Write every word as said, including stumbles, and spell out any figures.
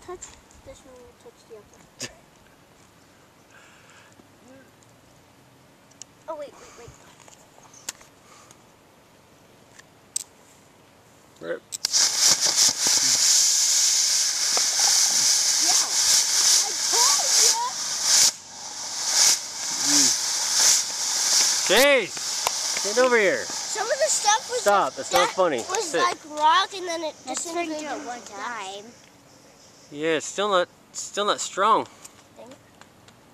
touch this one, you touch the other. Oh, wait, wait, wait. Rip. Yeah, I told you. Chase, get over here. Some of the stuff was Stop. That's not funny. was Sit. like rock, and then it That's disintegrated at one time. Yeah, it's still not, still not strong.